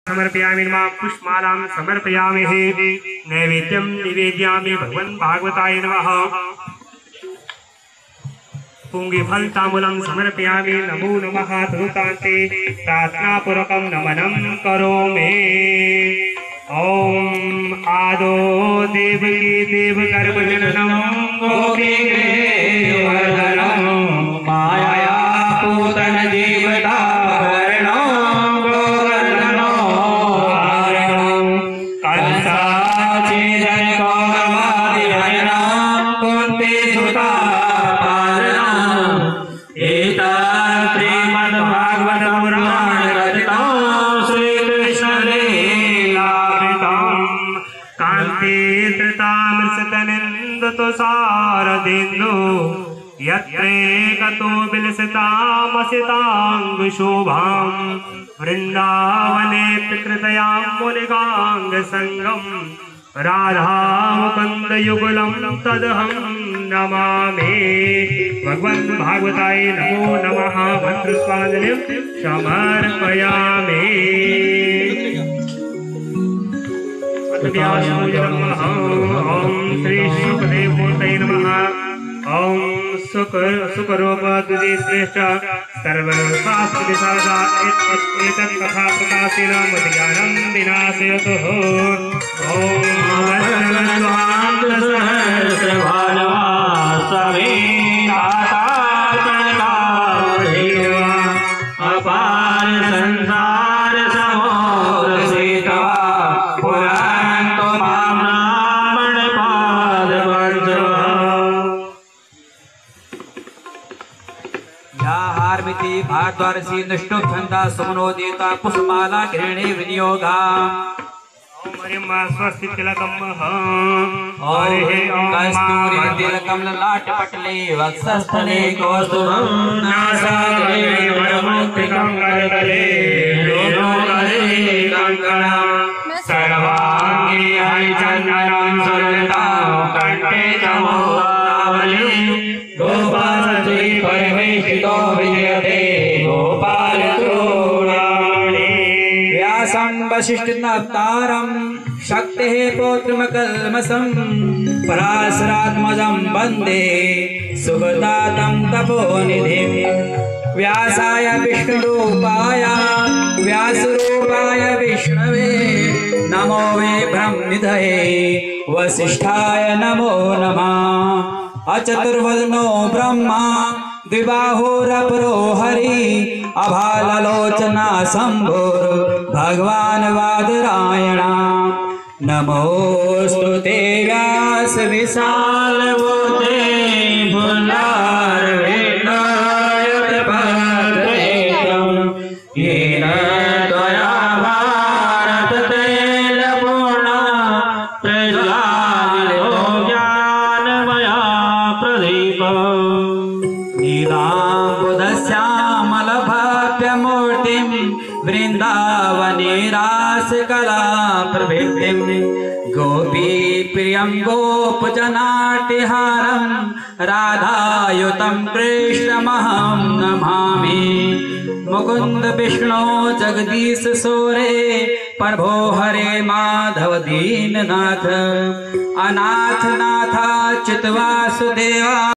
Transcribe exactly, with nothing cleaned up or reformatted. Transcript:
समर्पयामि नमः पुष्पमालां समर्पयामि नैवेद्यं निवेदयामि भगवन् भागवताय नमः। पुंगिफलताम्बूलं समर्पयामि नमो नमः तदुतान्ते प्रार्थनापूर्वकं नमनं करोमि। ओम आदो देवकी देवगर्भजननं गोपीगृहेवर्धनं माया पूतन जीवताभरणं गोवर्धनं हारणं कंसाचिदकौरवादिहरणं कुन्तीसुतापारणं एतत् श्रीमद्भागवतपुराणरचितं श्रीकृष्णलीलामृतं कान्तिधृतामृतनिन्दतो सारदिन्दु यत्रेकतो विलसितामसिताङ्गशोभां वृन्दावने प्रकृतयां मुनिगाङ्गसङ्गं राधामुकुन्दयुगलं तदहं नमामि। भगवन् भागवताय नमो नमः मन्त्रस्वाञ्जलिं समर्पयामि। ओम श्री शुकदेवमूर्तये नमः। ओम सुकरूपद्वितीय श्रेष्ठ सर्वशास्त्र विशारदा एतत् कथा प्रकाशेन मद्ज्ञानं विनाशयतु। ओम सहस्रभानवासवे अपार संसार समोर सीतवा पुराणो ब्राह्मण पाद हार्मिति भारद्वारसी नष्टो छंदा सुमनो देता पुष्पमाला ग्रहणे विनियोगा। स्वस्ति तिलकम कस्तूरी तिलकम ललाट पटले वक्षस्थले कौस्तुभं नासाग्रे वरमुक्तिकं करतले लोलोदरे कंकणं सर्वांगे हरिचन्दनं सुरतां कंठे चमोदावली गोपालश्री परिवेष्टितो विजयते गोपाल चूडामणि। व्यासं वसिष्ठनवतारं शक्तेः पौत्रमकल्मषं पराशरात्मजं वन्दे सुगतातं तपोनिधिं। व्यासाय विष्णुरूपाय व्यासरूपाय विष्णवे नमो वे ब्रह्मनिधये वसिष्ठाय नमो नमः। अचतुर्वदनो ब्रह्मा द्विबाहुरपरो हरि अभाललोचना शम्भुर् भगवान् वादरायण। नमोस्तुते व्यास विशाल बुद्धे भुल्लारविन्दाय प्रपद्रेतं येन त्वया भारत तैलपूर्णा प्रज्वालितो ज्ञानमया प्रदीपम्। नीलाम्बुदश्यामलभव्यमूर्तिं वृन्दावने रासकला प्रवृत्तिं गोपीप्रियं गोपजनाट्यहारं राधायुतं कृष्णमहं नमामि। मुकुन्द विष्णु जगदीश सोरे प्रभो हरे माधव दीननाथ अनाथ नाथ चित्वासुदेवा।